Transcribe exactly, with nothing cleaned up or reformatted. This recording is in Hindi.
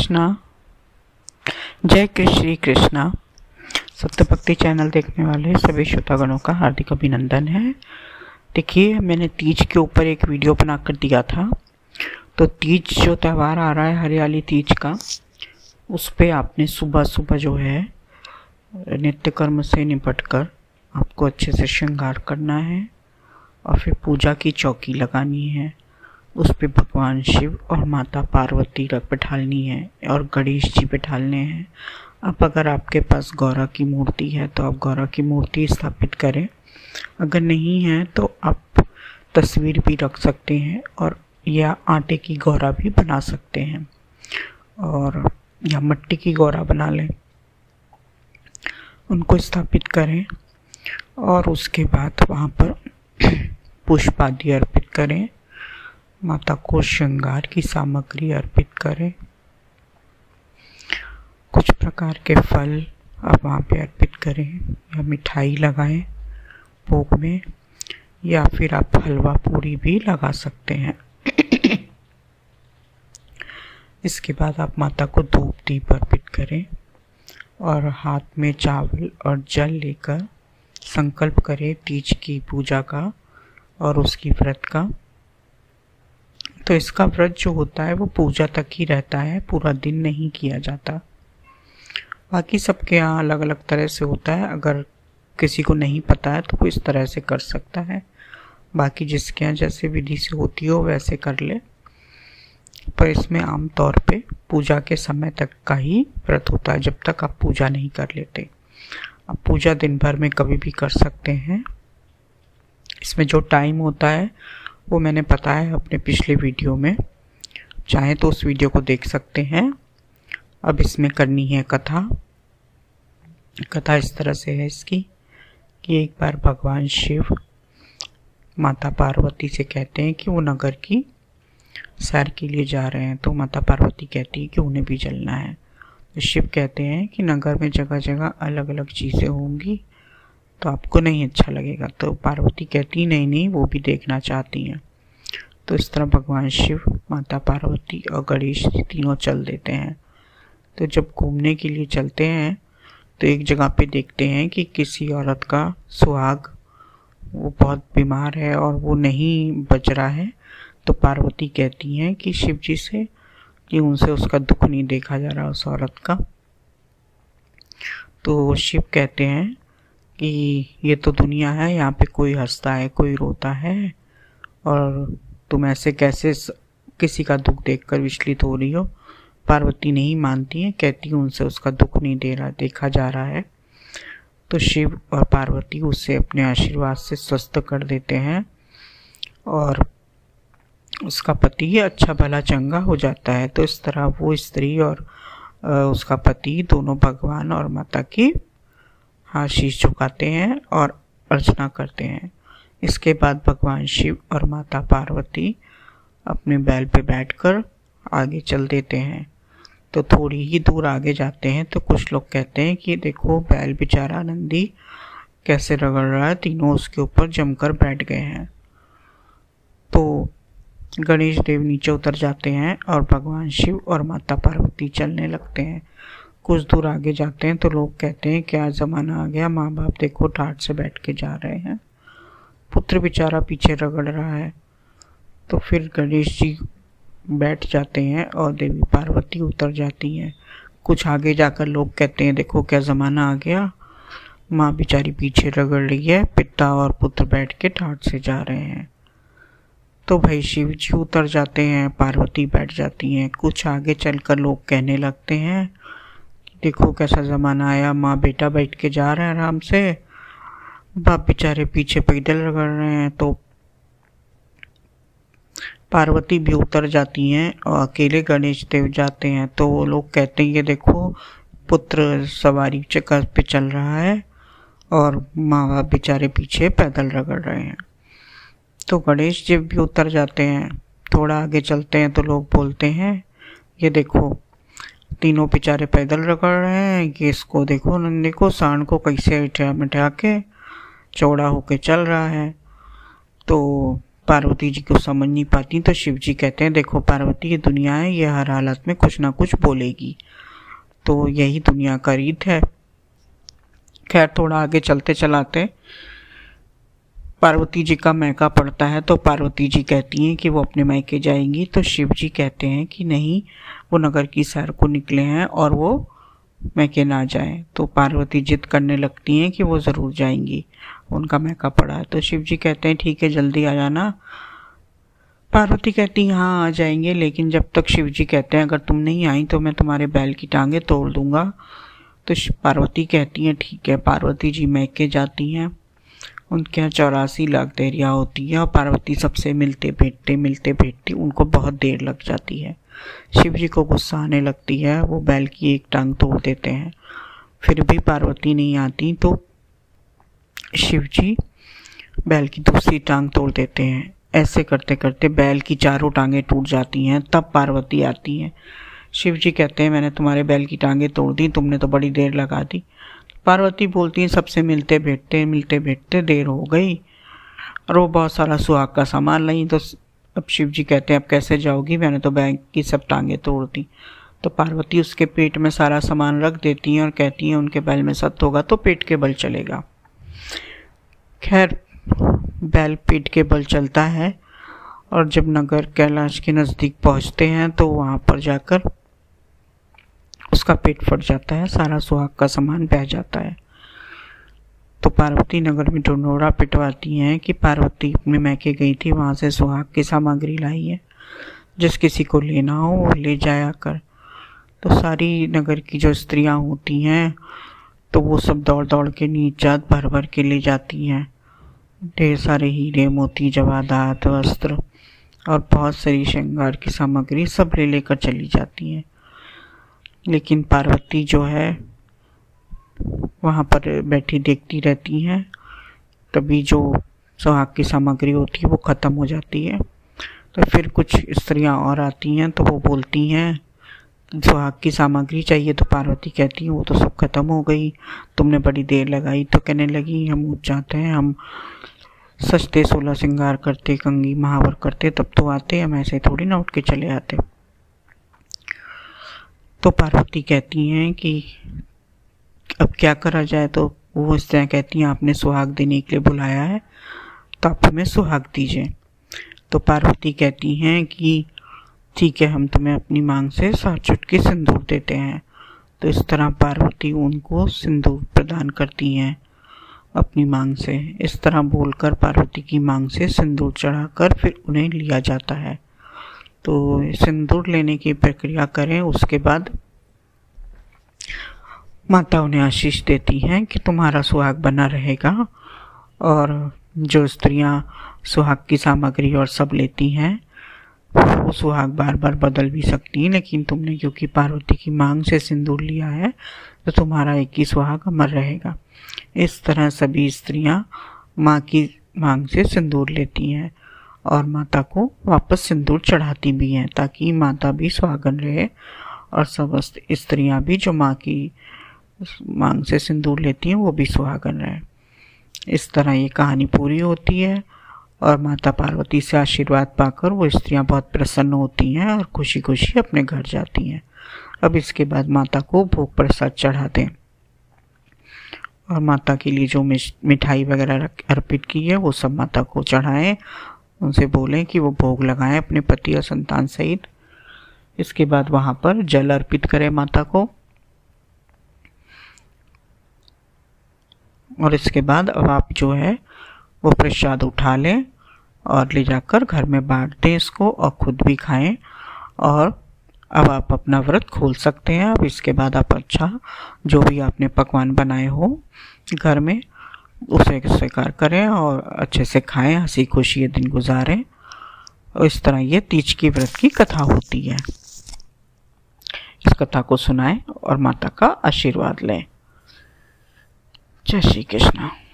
कृष्णा। जय कृष्ण श्री कृष्णा। सत्य भक्ति चैनल देखने वाले सभी श्रोतागणों का हार्दिक अभिनंदन है। देखिए, मैंने तीज के ऊपर एक वीडियो बनाकर दिया था। तो तीज जो त्यौहार आ रहा है, हरियाली तीज का, उस पे आपने सुबह सुबह जो है नित्य कर्म से निपट कर आपको अच्छे से श्रृंगार करना है और फिर पूजा की चौकी लगानी है। उस पे भगवान शिव और माता पार्वती रख बैठालनी है और गणेश जी बैठालने हैं। अब अगर आपके पास गौरा की मूर्ति है तो आप गौरा की मूर्ति स्थापित करें, अगर नहीं है तो आप तस्वीर भी रख सकते हैं और या आटे की गौरा भी बना सकते हैं और या मिट्टी की गौरा बना लें, उनको स्थापित करें और उसके बाद वहाँ पर पुष्प आदि अर्पित करें, माता को श्रृंगार की सामग्री अर्पित करें, कुछ प्रकार के फल आप वहाँ पे अर्पित करें या मिठाई लगाएं भोग में, या फिर आप हलवा पूरी भी लगा सकते हैं। इसके बाद आप माता को धूप दीप अर्पित करें और हाथ में चावल और जल लेकर संकल्प करें तीज की पूजा का और उसकी व्रत का। तो इसका व्रत जो होता है वो पूजा तक ही रहता है, पूरा दिन नहीं किया जाता। बाकी सबके यहाँ अलग अलग तरह से होता है, अगर किसी को नहीं पता है तो वो इस तरह से कर सकता है। बाकी जिसके यहाँ जैसे विधि से होती हो वैसे कर ले, पर इसमें आमतौर पे पूजा के समय तक का ही व्रत होता है, जब तक आप पूजा नहीं कर लेते। आप पूजा दिन भर में कभी भी कर सकते हैं। इसमें जो टाइम होता है वो मैंने बताया अपने पिछले वीडियो में, चाहे तो उस वीडियो को देख सकते हैं। अब इसमें करनी है कथा। कथा इस तरह से है इसकी कि एक बार भगवान शिव माता पार्वती से कहते हैं कि वो नगर की सैर के लिए जा रहे हैं। तो माता पार्वती कहती है कि उन्हें भी चलना है। तो शिव कहते हैं कि नगर में जगह जगह अलग अलग चीज़ें होंगी तो आपको नहीं अच्छा लगेगा। तो पार्वती कहती नहीं नहीं वो भी देखना चाहती हैं। तो इस तरह भगवान शिव, माता पार्वती और गणेश जी तीनों चल देते हैं। तो जब घूमने के लिए चलते हैं तो एक जगह पे देखते हैं कि किसी औरत का सुहाग वो बहुत बीमार है और वो नहीं बच रहा है। तो पार्वती कहती हैं कि शिव जी से कि उनसे उसका दुख नहीं देखा जा रहा उस औरत का। तो शिव कहते हैं कि ये तो दुनिया है, यहाँ पे कोई हंसता है कोई रोता है और तुम ऐसे कैसे किसी का दुख देखकर विचलित हो रही हो। पार्वती नहीं मानती है, कहती है उनसे उसका दुख नहीं दे रहा देखा जा रहा है। तो शिव और पार्वती उसे अपने आशीर्वाद से स्वस्थ कर देते हैं और उसका पति अच्छा भला चंगा हो जाता है। तो इस तरह वो स्त्री और उसका पति दोनों भगवान और माता की हाँ शीश झुकाते हैं और अर्चना करते हैं। इसके बाद भगवान शिव और माता पार्वती अपने बैल पे बैठकर आगे चल देते हैं। तो थोड़ी ही दूर आगे जाते हैं तो कुछ लोग कहते हैं कि देखो बैल बेचारा नंदी कैसे रगड़ रहा है, तीनों उसके ऊपर जमकर बैठ गए हैं। तो गणेश देव नीचे उतर जाते हैं और भगवान शिव और माता पार्वती चलने लगते हैं। कुछ दूर आगे जाते हैं तो लोग कहते हैं क्या ज़माना आ गया, माँ बाप देखो ठाठ से बैठ के जा रहे हैं, पुत्र बेचारा पीछे रगड़ रहा है। तो फिर गणेश जी बैठ जाते हैं और देवी पार्वती उतर जाती हैं। कुछ आगे जाकर लोग कहते हैं देखो क्या ज़माना आ गया, माँ बेचारी पीछे रगड़ रही है, पिता और पुत्र बैठ के ठाठ से जा रहे हैं। तो भाई शिव जी उतर जाते हैं, पार्वती बैठ जाती हैं। कुछ आगे चलकर लोग कहने लगते हैं देखो कैसा ज़माना आया, माँ बेटा बैठ के जा रहे हैं आराम से, बाप बेचारे पीछे पैदल रगड़ रहे हैं। तो पार्वती भी उतर जाती हैं और अकेले गणेश देव जाते हैं। तो वो लोग कहते हैं ये देखो पुत्र सवारी चक्कर पे चल रहा है और माँ बाप बेचारे पीछे पैदल रगड़ रहे हैं। तो गणेश जी भी उतर जाते हैं। थोड़ा आगे चलते हैं तो लोग बोलते हैं ये देखो तीनों बेचारे पैदल रगड़ रहे हैं, ये इसको देखो नंदी को सांड को कैसे मिठा मिठा के चौड़ा होके चल रहा है। तो पार्वती जी को समझ नहीं पाती तो शिव जी कहते हैं देखो पार्वती, ये दुनिया है, ये हर हालत में कुछ ना कुछ बोलेगी, तो यही दुनिया का रीत है। खैर थोड़ा आगे चलते चलाते पार्वती जी का मैका पड़ता है, तो पार्वती जी कहती हैं कि वो अपने मैके जाएंगी, तो शिव जी कहते हैं कि नहीं, वो नगर की सैर को निकले हैं और वो मैके ना जाएं। तो पार्वती जिद करने लगती हैं कि वो ज़रूर जाएंगी, उनका मैका पड़ा है। तो शिव जी कहते हैं ठीक है, जल्दी आ जाना। पार्वती कहती हैं हाँ आ जाएंगे, लेकिन जब तक शिव जी कहते हैं अगर तुम नहीं आई तो मैं तुम्हारे बैल की टांगें तोड़ दूंगा। तो पार्वती कहती हैं ठीक है। पार्वती जी मैके जाती हैं, उनके यहाँ चौरासी लाख देरियाँ होती है और पार्वती सबसे मिलते भेंटते मिलते भेंटते उनको बहुत देर लग जाती है। शिव जी को गुस्सा आने लगती है, वो बैल की एक टांग तोड़ देते हैं। फिर भी पार्वती नहीं आती तो शिव जी बैल की दूसरी टांग तोड़ देते हैं। ऐसे करते करते बैल की चारों टांगें टूट जाती हैं। तब पार्वती आती हैं। शिव जी कहते हैं मैंने तुम्हारे बैल की टांगें तोड़ दी, तुमने तो बड़ी देर लगा दी। पार्वती बोलती है सबसे मिलते भेंटते मिलते भेंटते देर हो गई, और वो बहुत सारा सुहाग का सामान लाई। तो अब शिव जी कहते हैं अब कैसे जाओगी, मैंने तो बैल की सब टांगें तोड़ दी। तो पार्वती उसके पेट में सारा सामान रख देती हैं और कहती हैं उनके बैल में सत्य होगा तो पेट के बल चलेगा। खैर बैल पेट के बल चलता है, और जब नगर कैलाश के नज़दीक पहुंचते हैं तो वहाँ पर जाकर उसका पेट फट जाता है, सारा सुहाग का सामान बह जाता है। तो पार्वती नगर में ढिंढोरा पिटवाती हैं कि पार्वती अपने मैके गई थी, वहाँ से सुहाग की सामग्री लाई है, जिस किसी को लेना हो वो ले जाया कर। तो सारी नगर की जो स्त्रियाँ होती हैं तो वो सब दौड़ दौड़ के नीचात भर भर के ले जाती हैं। ढेर सारे हीरे मोती जवाहरात वस्त्र और बहुत सारी श्रृंगार की सामग्री सब ले लेकर चली जाती हैं। लेकिन पार्वती जो है वहाँ पर बैठी देखती रहती हैं। तभी जो सुहाग की सामग्री होती है वो ख़त्म हो जाती है। तो फिर कुछ स्त्रियाँ और आती हैं तो वो बोलती हैं सुहाग की सामग्री चाहिए। तो पार्वती कहती है वो तो सब खत्म हो गई, तुमने बड़ी देर लगाई। तो कहने लगी हम उठ जाते हैं, हम सजते सोलह श्रृंगार करते, कंगी महावर करते तब तो आते, हम ऐसे थोड़ी ना उठ के चले आते। तो पार्वती कहती हैं कि अब क्या करा जाए। तो वो इस तरह कहती हैं आपने सुहाग देने के लिए बुलाया है तो आप हमें सुहाग दीजिए। तो पार्वती कहती हैं कि ठीक है, हम तुम्हें अपनी मांग से सात चुटकी सिंदूर देते हैं। तो इस तरह पार्वती उनको सिंदूर प्रदान करती हैं अपनी मांग से। इस तरह बोलकर पार्वती की मांग से सिंदूर चढ़ाकर फिर उन्हें लिया जाता है। तो सिंदूर लेने की प्रक्रिया करें, उसके बाद माता उन्हें आशीष देती हैं कि तुम्हारा सुहाग बना रहेगा। और जो स्त्रियां सुहाग की सामग्री और सब लेती हैं वो सुहाग बार बार बदल भी सकती हैं, लेकिन तुमने क्योंकि पार्वती की मांग से सिंदूर लिया है तो तुम्हारा एक ही सुहाग अमर रहेगा। इस तरह सभी स्त्रियां माँ की मांग से सिंदूर लेती हैं और माता को वापस सिंदूर चढ़ाती भी हैं, ताकि माता भी सुहागन रहे और सब स्त्रियां भी जो माँ की मांग से सिंदूर लेती हैं वो भी सुहागन रहे। इस तरह ये कहानी पूरी होती है और माता पार्वती से आशीर्वाद पाकर वो स्त्रियां बहुत प्रसन्न होती हैं और खुशी खुशी अपने घर जाती हैं। अब इसके बाद माता को भोग प्रसाद चढ़ा दें और माता के लिए जो मिठाई वगैरह अर्पित की है वो सब माता को चढ़ाएं। उनसे बोलें कि वो भोग लगाएं अपने पति और संतान सहित। इसके बाद वहाँ पर जल अर्पित करें माता को। और इसके बाद अब आप जो है वो प्रसाद उठा लें और ले जाकर घर में बांट दें इसको और खुद भी खाएं। और अब आप अपना व्रत खोल सकते हैं। अब इसके बाद आप अच्छा जो भी आपने पकवान बनाए हो घर में उसे स्वीकार करें और अच्छे से खाएं, हंसी खुशी ये दिन गुजारें। और इस तरह ये तीज की व्रत की कथा होती है। इस कथा को सुनाएं और माता का आशीर्वाद लें। जय श्री कृष्ण।